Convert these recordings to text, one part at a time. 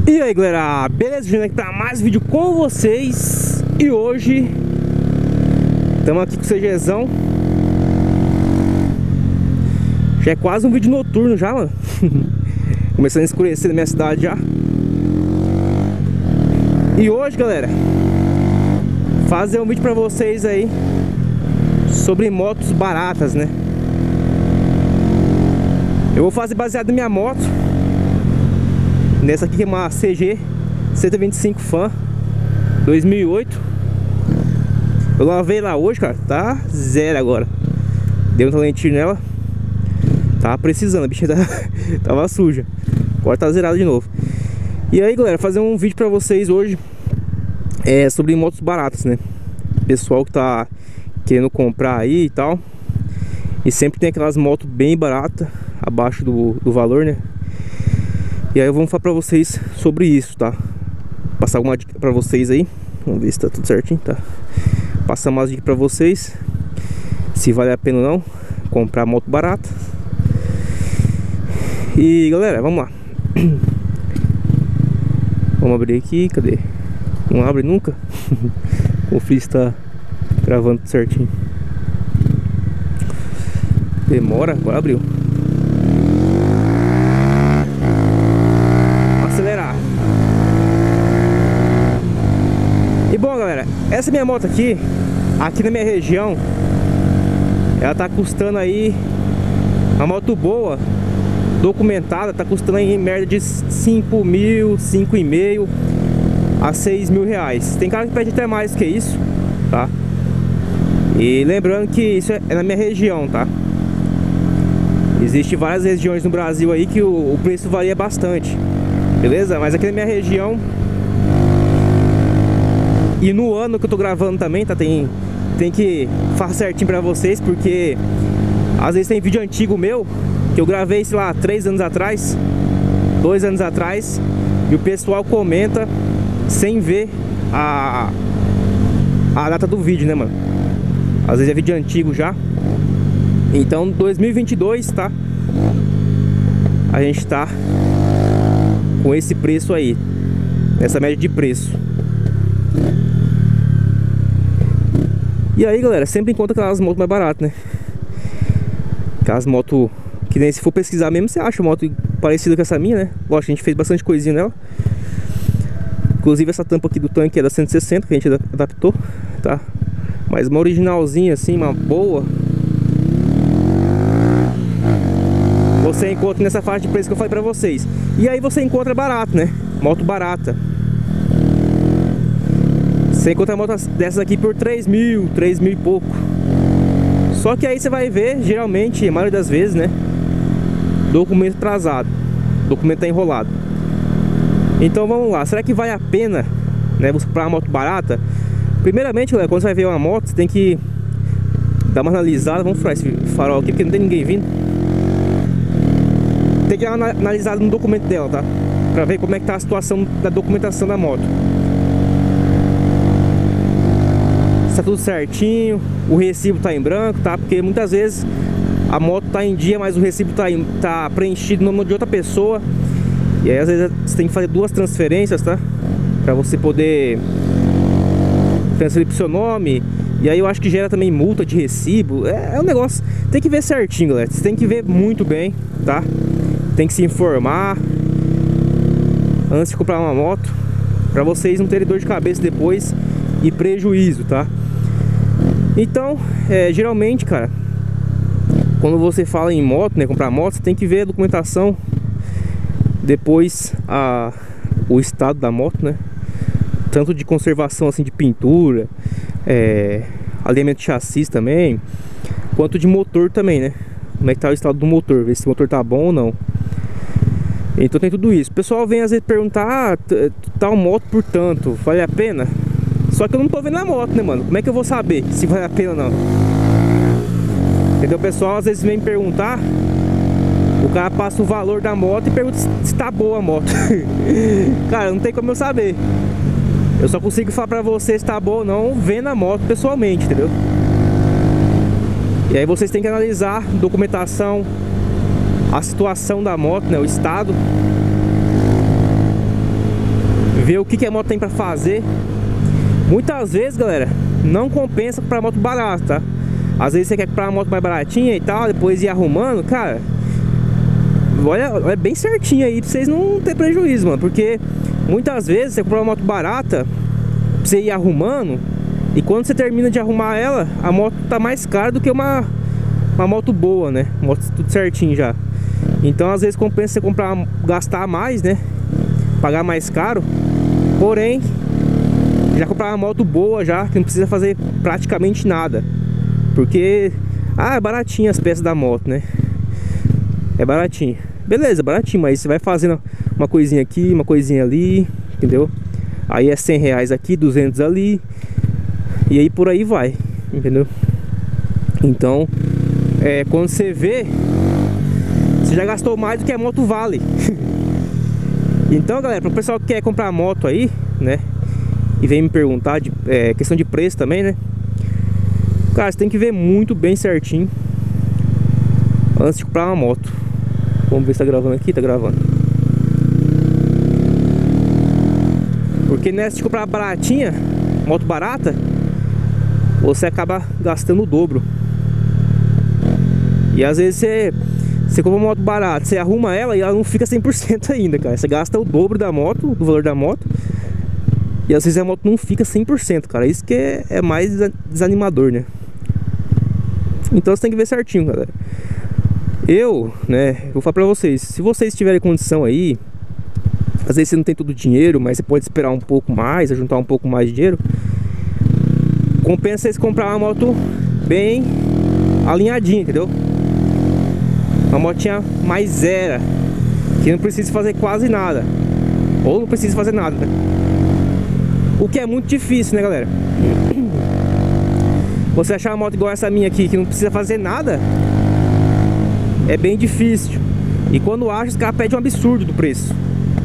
E aí galera, beleza? Vindo aqui pra mais vídeo com vocês. E hoje estamos aqui com o CGzão. Já é quase um vídeo noturno já, mano. Começando a escurecer na minha cidade já. E hoje galera, fazer um vídeo pra vocês aí sobre motos baratas, né? Eu vou fazer baseado na minha moto. Nessa aqui que é uma CG 125 Fan 2008. Eu lavei lá hoje, cara. Tá zero agora. Dei um talentinho nela. Tava precisando, a bichinha tava suja. Agora tá zerada de novo. E aí galera, fazer um vídeo pra vocês hoje sobre motos baratas, né? Pessoal que tá querendo comprar aí e tal. E sempre tem aquelas motos bem baratas, abaixo do valor, né? E aí eu vou falar pra vocês sobre isso, tá? Passar alguma dica pra vocês aí. Vamos ver se tá tudo certinho, tá? Passar umas dicas pra vocês, se vale a pena ou não comprar moto barata. E galera, vamos lá. Vamos abrir aqui, cadê? Não abre nunca. O Frizz tá gravando tudo certinho. Demora, agora abriu. Acelerar. E bom galera, essa minha moto aqui na minha região, ela tá custando aí, uma moto boa, documentada, tá custando aí em média de 5 mil, 5,5 a 6 mil reais. Tem cara que pede até mais que isso, tá? E lembrando que isso é na minha região, tá? Existem várias regiões no Brasil aí que o preço varia bastante, beleza? Mas aqui na minha região, e no ano que eu tô gravando também, tá? Tem que fazer certinho pra vocês, porque às vezes tem vídeo antigo meu que eu gravei, sei lá, 3 anos atrás, 2 anos atrás, e o pessoal comenta sem ver a data do vídeo, né, mano? Às vezes é vídeo antigo já. Então 2022, tá? A gente tá com esse preço aí, essa média de preço. E aí galera, sempre encontra aquelas motos mais baratas, né? Aquelas motos que nem se for pesquisar mesmo, você acha uma moto parecida com essa minha, né? Lógico, a gente fez bastante coisinha nela. Inclusive essa tampa aqui do tanque é da 160, que a gente adaptou, tá? Mas uma originalzinha assim, uma boa, você encontra nessa faixa de preço que eu falei pra vocês. E aí você encontra barato, né? Moto barata. Você encontra motos dessas aqui por 3 mil e pouco. Só que aí você vai ver, geralmente, a maioria das vezes, né? Documento atrasado, documento tá enrolado. Então vamos lá, será que vale a pena, né, você comprar uma moto barata? Primeiramente, galera, quando você vai ver uma moto, você tem que dar uma analisada. Vamos furar esse farol aqui porque não tem ninguém vindo. Tem que dar uma analisada no documento dela, tá? Pra ver como é que tá a situação da documentação da moto. Se tá tudo certinho, o recibo tá em branco, tá? Porque muitas vezes a moto tá em dia, mas o recibo tá preenchido no nome de outra pessoa. E aí às vezes você tem que fazer 2 transferências, tá? Pra você poder transferir pro seu nome. E aí eu acho que gera também multa de recibo. É um negócio, tem que ver certinho, galera. Você tem que ver muito bem, tá? Tem que se informar antes de comprar uma moto, pra vocês não terem dor de cabeça depois e prejuízo, tá? Então, geralmente, cara, quando você fala em moto, né, comprar moto, você tem que ver a documentação, depois o estado da moto, né? Tanto de conservação assim de pintura, alinhamento de chassi também, quanto de motor também, né? Como é que tá o estado do motor, ver se o motor tá bom ou não. Então tem tudo isso. O pessoal vem às vezes perguntar, tal moto por tanto, vale a pena? Só que eu não tô vendo a moto, né, mano? Como é que eu vou saber se vale a pena ou não? Entendeu? O pessoal às vezes vem me perguntar, o cara passa o valor da moto e pergunta se tá boa a moto. Cara, não tem como eu saber. Eu só consigo falar pra você se tá boa ou não vendo a moto pessoalmente, entendeu? E aí vocês têm que analisar documentação, a situação da moto, né, o estado. ver o que a moto tem pra fazer. Muitas vezes, galera, não compensa comprar moto barata, tá? Às vezes você quer comprar uma moto mais baratinha e tal, depois ir arrumando, cara. Olha bem certinho aí pra vocês não ter prejuízo, mano. Porque muitas vezes você compra uma moto barata pra você ir arrumando, e quando você termina de arrumar ela, a moto tá mais cara do que uma moto boa, né? Moto tudo certinho já. Então às vezes compensa você comprar, gastar mais, né? Pagar mais caro. Porém, já comprar uma moto boa já, que não precisa fazer praticamente nada. Porque, é baratinho as peças da moto, né? É baratinho. Beleza, baratinho, mas você vai fazendo uma coisinha aqui, uma coisinha ali, entendeu? Aí é 100 reais aqui, 200 ali. E aí por aí vai, entendeu? Então, quando você vê, você já gastou mais do que a moto vale. Então, galera, para o pessoal que quer comprar moto aí, né? E vem me perguntar de questão de preço também, né? Cara, você tem que ver muito bem certinho antes de comprar uma moto. Vamos ver se tá gravando aqui. Tá gravando. Porque nessa de comprar baratinha, moto barata, você acaba gastando o dobro. E às vezes você compra uma moto barata, você arruma ela e ela não fica 100% ainda, cara. Você gasta o dobro da moto, do valor da moto. E às vezes a moto não fica 100%, cara. Isso que é mais desanimador, né? Então você tem que ver certinho, galera. Vou falar pra vocês, se vocês tiverem condição aí, às vezes você não tem todo o dinheiro, mas você pode esperar um pouco mais, juntar um pouco mais de dinheiro, compensa vocês comprar uma moto bem alinhadinha, entendeu? Uma motinha mais zero, que não precisa fazer quase nada, ou não precisa fazer nada, né? O que é muito difícil, né, galera? Você achar uma moto igual essa minha aqui, que não precisa fazer nada, é bem difícil. E quando acha, os caras pedem um absurdo do preço.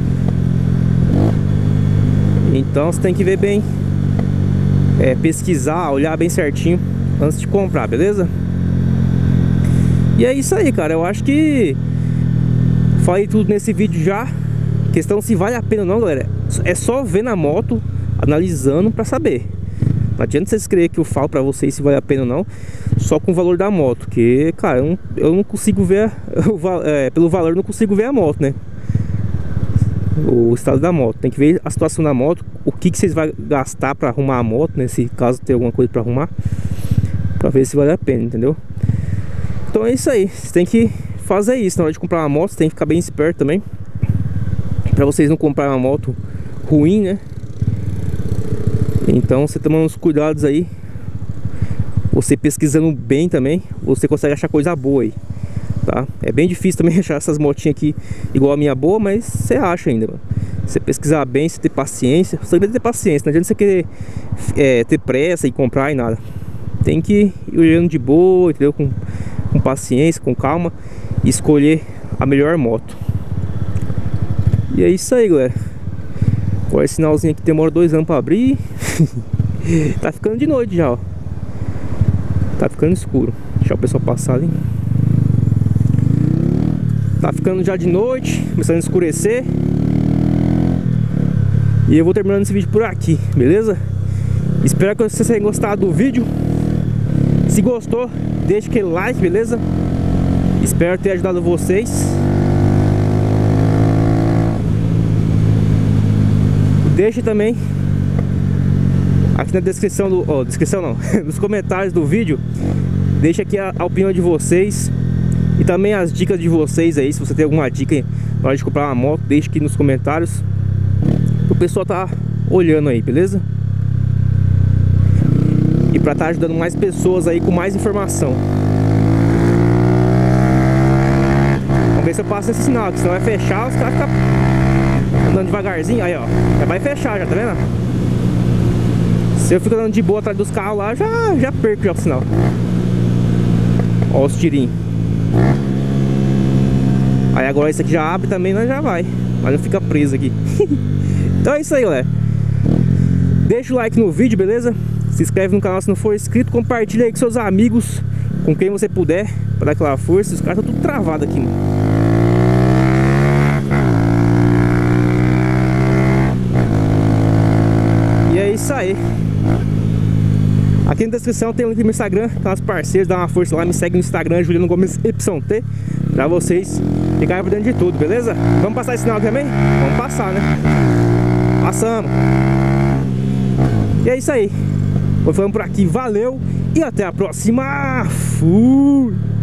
Então você tem que ver bem, pesquisar, olhar bem certinho antes de comprar, beleza? E é isso aí, cara. Eu acho que falei tudo nesse vídeo já. Questão se vale a pena ou não, galera, é só ver na moto, analisando pra saber. Não adianta vocês crerem que eu falo pra vocês se vale a pena ou não só com o valor da moto. Que, cara, eu não consigo ver pelo valor eu não consigo ver a moto, né? O estado da moto. Tem que ver a situação da moto, o que vocês vão gastar pra arrumar a moto, né? Se caso tem alguma coisa pra arrumar, pra ver se vale a pena, entendeu? Então é isso aí. Você tem que fazer isso na hora de comprar uma moto. Você tem que ficar bem esperto também, pra vocês não comprar uma moto ruim, né? Então você tomando os cuidados aí, você pesquisando bem também, você consegue achar coisa boa aí, tá? É bem difícil também achar essas motinhas aqui igual a minha boa, mas você acha ainda, mano. Você pesquisar bem, você ter paciência. Você tem que ter paciência, não adianta você querer ter pressa e comprar e nada. Tem que ir olhando de boa, entendeu? Com paciência, com calma, e escolher a melhor moto. E é isso aí, galera. Agora esse sinalzinho aqui demora 2 anos pra abrir. Tá ficando de noite já, ó. Tá ficando escuro. Deixa o pessoal passar ali. Tá ficando já de noite, começando a escurecer. E eu vou terminando esse vídeo por aqui, beleza? Espero que vocês tenham gostado do vídeo. Se gostou, deixa aquele like, beleza? Espero ter ajudado vocês. Deixe também aqui na descrição descrição não, nos comentários do vídeo, deixa aqui a opinião de vocês e também as dicas de vocês aí. Se você tem alguma dica na hora de comprar uma moto, deixa aqui nos comentários. O pessoal tá olhando aí, beleza? E pra tá ajudando mais pessoas aí com mais informação. Vamos ver se eu passo esse sinal, que senão vai fechar, os caras ficam andando devagarzinho. Aí, ó, já vai fechar, já, tá vendo? Se eu fico andando de boa atrás dos carros lá, já perco já o sinal. Ó os tirinhos. Aí agora esse aqui já abre também, nós já vai, mas não fica preso aqui. Então é isso aí, galera. Deixa o like no vídeo, beleza? Se inscreve no canal se não for inscrito. Compartilha aí com seus amigos, com quem você puder, pra dar aquela força. Os caras estão tudo travados aqui, mano. isso aí. Aqui na descrição tem o link do meu Instagram, tá os parceiros, dá uma força lá, me segue no Instagram, Juliano Gomes YT, pra vocês ficarem por dentro de tudo, beleza? Vamos passar esse sinal também? Vamos passar, né? Passamos. E é isso aí. Vou falando por aqui, valeu e até a próxima. Fui!